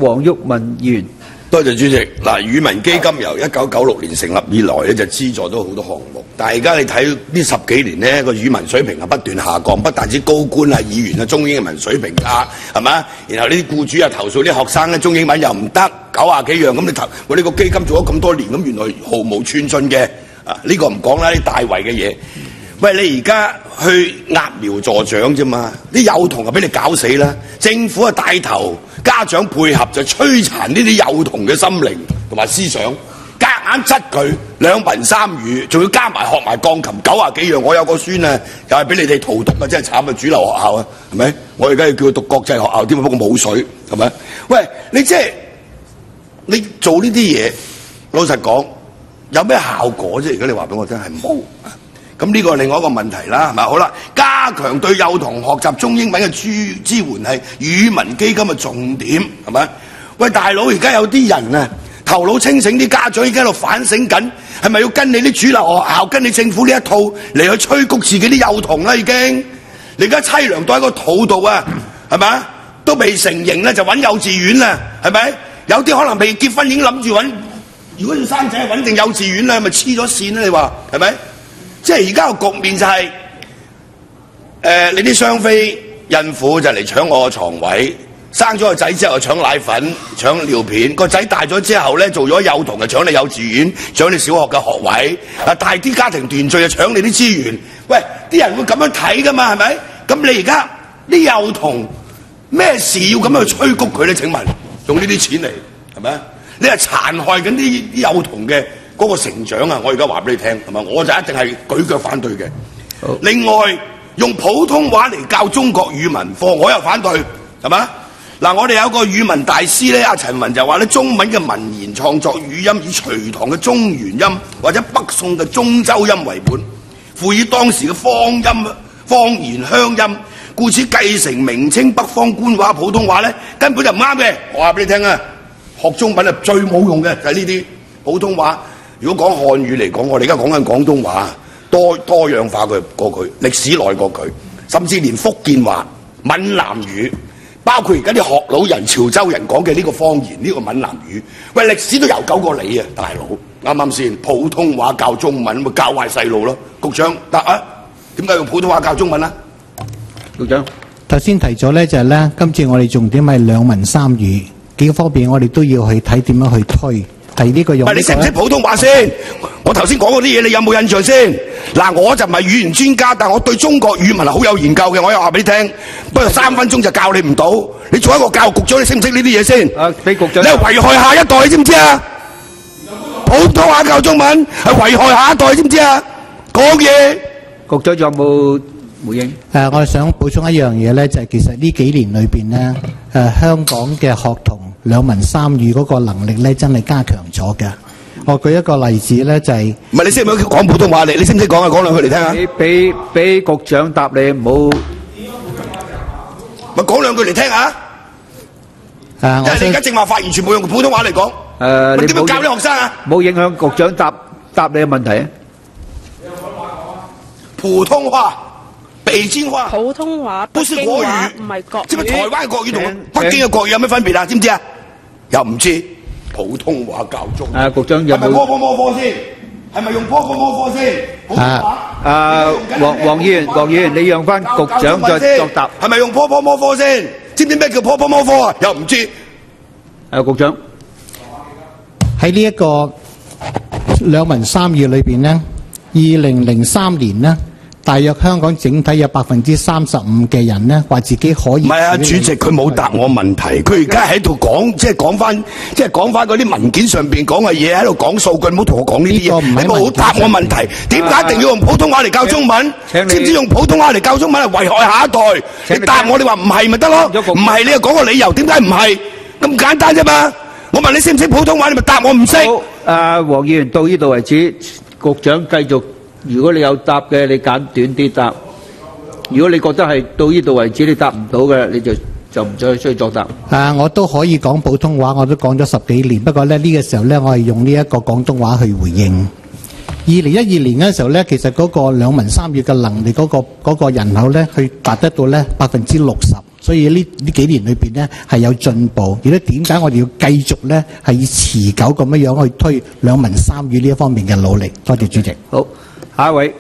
黃毓民議員。 多謝主席。嗱，語文基金由1996年成立以來咧，就資助咗好多項目。但係而家你睇呢10幾年咧，個語文水平係不斷下降，不但止高官啊、議員啊中英文水平差，係咪？然後呢啲僱主啊投訴啲學生咧中英文又唔得，90幾樣咁你我呢個基金做咗咁多年，咁原來毫無寸進嘅。呢個唔講啦，啲大圍嘅嘢。喂，你而家去揠苗助長啫嘛？啲幼童就俾你搞死啦！政府啊帶頭，家長配合就摧殘呢啲幼童嘅心靈同埋思想，夾硬質佢2文3語，仲要加埋學埋鋼琴90幾樣。我有個孫啊，又係俾你哋荼毒啊，真係慘啊！主流學校啊，係咪？我而家要叫佢讀國際學校添，不過冇水，係咪？喂，你即係你做呢啲嘢，老實講有咩效果啫？而家你話俾我聽係冇。咁呢個係另外一個問題啦，係咪？好啦，加強對幼童學習中英文嘅支援係語文基金嘅重點，係咪？喂，大佬，而家有啲人啊，頭腦清醒啲家長已經喺度反省緊，係咪要跟你啲主流學校、跟你政府呢一套嚟去催谷自己啲幼童啦？已經，你而家凄涼到喺個肚度啊，係咪？都未成形咧，就揾幼稚園啦，係咪？有啲可能未結婚已經諗住揾，如果要生仔揾定幼稚園啦，咪黐咗線啦？你話係咪？即係而家個局面就係、你啲雙非孕婦就嚟搶我個床位，生咗個仔之後就搶奶粉、搶尿片，個仔大咗之後咧做咗幼童就搶你幼稚園、搶你小學嘅學位，大啲家庭團聚就搶你啲資源。喂，啲人會咁樣睇噶嘛？係咪？咁你而家啲幼童咩事要咁樣去催谷佢咧？請問用呢啲錢嚟係咪？你係殘害緊啲幼童嘅嗰個成長啊！我而家話俾你聽，係咪？我就一定係舉腳反對嘅。另外，用普通話嚟教中國語文課，我又反對，係咪？嗱，我哋有個語文大師咧，阿陳雲就話咧，中文嘅文言創作語音以隋唐嘅中原音或者北宋嘅中州音為本，輔以當時嘅方言鄉音，故此繼承明清北方官話普通話咧，根本就唔啱嘅。我話俾你聽啊，學中文係最冇用嘅就係呢啲普通話。如果講漢語嚟講，我哋而家講緊廣東話，多樣化過佢，歷史耐過佢，甚至連福建話、閩南語，包括而家啲學老人、潮州人講嘅呢個方言，呢個閩南語，喂，歷史都悠久過你啊，大佬，啱啱先？普通話教中文，咪教壞細路咯？局長答啊，點解用普通話教中文啊？局長頭先提咗咧，就係咧，今次我哋重點係2文3語幾個方面，我哋都要去睇點樣去推。係呢個用。 你識唔識普通話先？我頭先講嗰啲嘢，你有冇印象先？嗱，我就唔係語言專家，但我對中國語文係好有研究嘅。我又話俾你聽，不過3分鐘就教你唔到。你做一個教育局長，你識唔識呢啲嘢先？ 俾局長。 你係危害下一代，你知唔知啊？普通話教中文係危害下一代，知唔知啊？講嘢。 局長仲有冇回應？ 我想補充一樣嘢咧，就係其實呢幾年裏邊咧，香港嘅學童2文3語嗰個能力咧，真係加強咗嘅。我舉一個例子咧，就係唔係你識唔識講普通話嚟？你識唔識講啊？講兩句嚟聽下。 俾局長答你，唔好咪講兩句嚟聽下。因為你而家正話發言，全部用普通話嚟講。你點樣教啲學生啊？ 冇影響局長答你嘅問題啊！ 普通話、北京話。 普通話、 不是國語， 唔係國語。 知唔知台灣嘅國語同北京嘅國語有咩分別啊？知唔知啊？又唔知。普通話教中。 局長有冇？ 係咪科科魔科先？係咪用科科魔科先？普通話。 黃議員，你讓翻局長再作答。 係咪用科科魔科先？知唔知咩叫科科魔科啊？又唔知。 局長喺呢一個2文3語裏邊呢，2003年呢，大約香港整體有35%嘅人呢話自己可以。唔係啊，主席佢冇答我問題，佢而家喺度講，即係講翻嗰啲文件上邊講嘅嘢，喺度講數據，唔好同我講呢啲嘢。你冇答我問題，點解一定要用普通話嚟教中文？知唔知用普通話嚟教中文係危害下一代？你答我，你話唔係咪得咯？唔係你又講個理由，點解唔係？咁簡單啫嘛！我問你識唔識普通話，你咪答我唔識。 好，黃議員到呢度為止，局長繼續。如果你有答嘅，你簡短啲答；如果你覺得係到呢度為止，你答唔到嘅，你就唔再需要作答。 我都可以講普通話，我都講咗10幾年。不過咧呢個時候咧，我係用呢一個廣東話去回應。2012年嗰陣時候咧，其實嗰個2文3語嘅能力嗰個人口咧，去達得到咧60%。 所以呢幾年裏邊呢係有進步，亦都點解我哋要繼續呢係要持久咁樣去推兩文三語呢一方面嘅努力。多謝主席。 好，下一位。